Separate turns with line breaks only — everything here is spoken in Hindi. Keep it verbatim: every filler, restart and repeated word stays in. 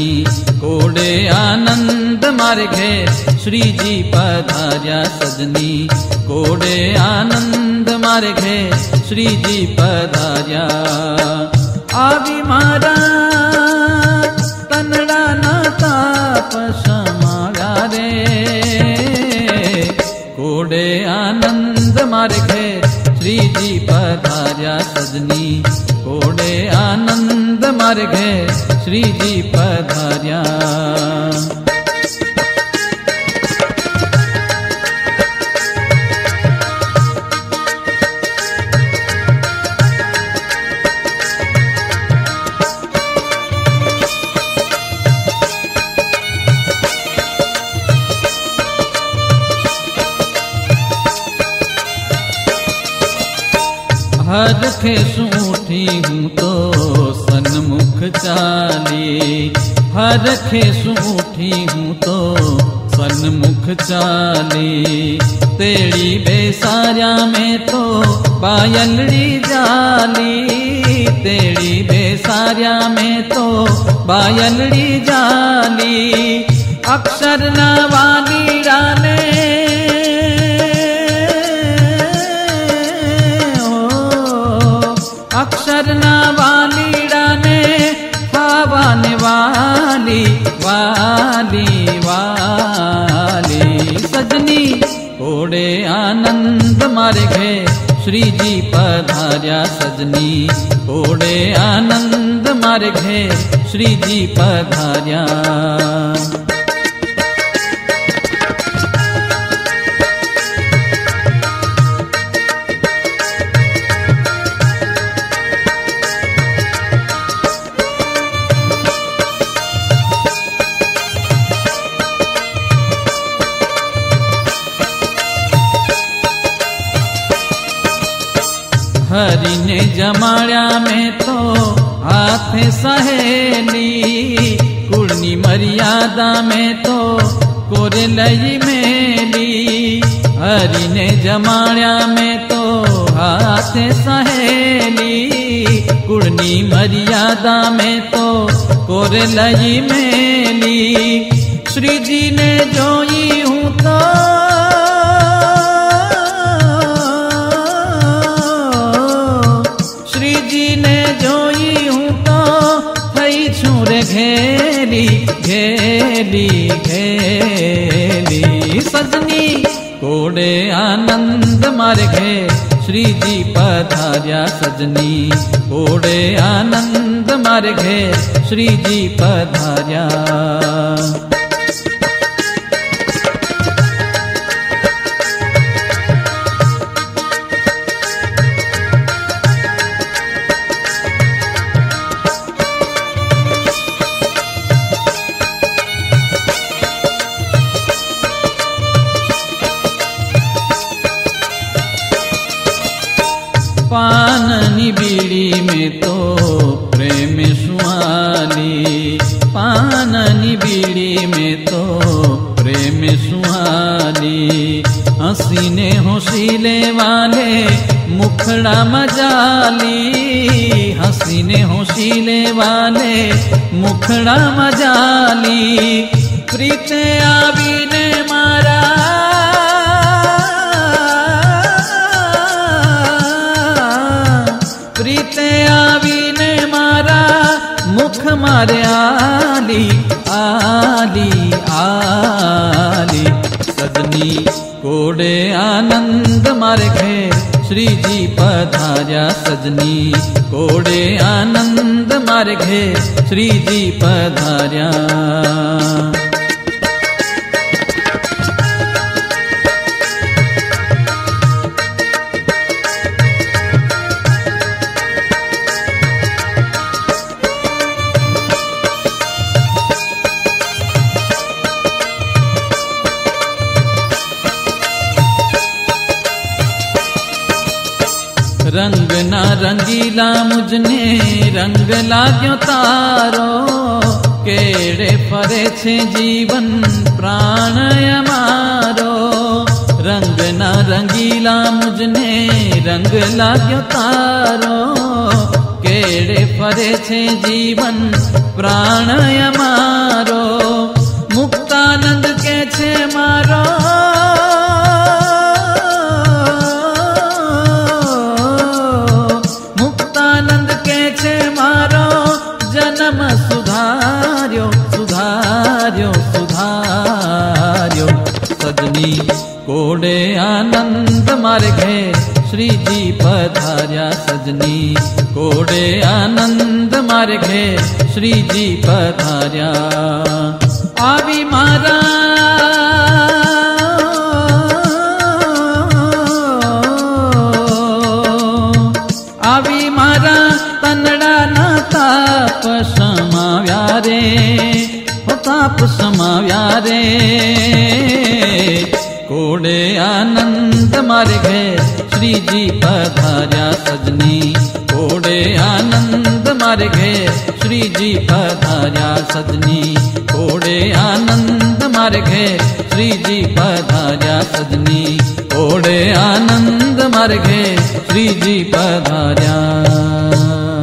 सजनी कोडे आनंद मार्गे श्री जी पधार्या सजनी कोडे आनंद मार्गे श्री जी पधार्या आवी मारा तनड़ा ना ताप समाया रे कोडे आनंद मार्गे श्री जी पधार्या सजनी कोडे आनंद मार्गे श्री जी पधार्या हर खे सूठी हूँ तो सन्मुख चाली हर खे सूठी हूँ तो सन्मुख चाली तेरी बेसार्या में तो पायलड़ी जाली तेरी बेसार्या में तो पायलड़ी जाली अक्षर न वाली डाले अक्षर न वाली डाने हवाने वाली वाली वाली सजनी कोडे आनंद मार्गे श्री जी पधार्या सजनी कोडे आनंद मार्गे श्री जी पधार्या हरि ने जमाड़या में तो हाथ सहेली कुड़नी मर्यादा में तो कोरे लई मेली हरि ने जमाड़या में तो हाथ सहेली कुड़नी मर्यादा में तो कोरे लई मेली श्री जी ने जोई हूँ तो घेली घेली घेली सजनी कोडे आनंद मार्गे श्री जी पधार्या सजनी कोडे आनंद मार्गे श्री जी पधार्या पाननी बीड़ी में तो प्रेम सुहानी पाननी बीड़ी में तो प्रेम सुहानी हसीने होशीले वाले मुखड़ा मजाली हसीने होशीले वाले मुखड़ा मजाली प्रीत आवी ने मारा प्रीत आवी ने मारा मुख मारे आली आली आली सजनी कोडे आनंद मार्गे श्री जी पधार्या सजनी कोडे आनंद मार्गे श्री जी पधार्या रंग ना रंगीला मुझने रंग लाग्यो तारो केड़े फरे छे जीवन प्राण अमारो रंग ना रंगीला मुझने रंग लाग्यो तारो के વેડે ફરે છે જીવન પ્રાણય મારો, મુક્તાનંદ કે છે મારો મુક્તાનંદ કે છે મારો જન્મ સુધાર્યો સુધાર્યો સુધાર્યો। સજની કોડે આનંદ માર્ગે શ્રીજી પધાર્યા, સજની કોડે આનંદ માર્ગે શ્રીજી પધાર્યા। આવી મારા આવી મારા તનડાના તાપ સમાવ્યા રે, હો તાપ સમાવ્યા રે। કોડે આનંદ માર્ગે શ્રીજી પધાર્યા, સજની કોડે આનંદ માર્ગે શ્રીજી પધાર્યા, સજની કોડે આનંદ માર્ગે શ્રીજી પધાર્યા, સજની કોડે આનંદ માર્ગે શ્રીજી પધાર્યા।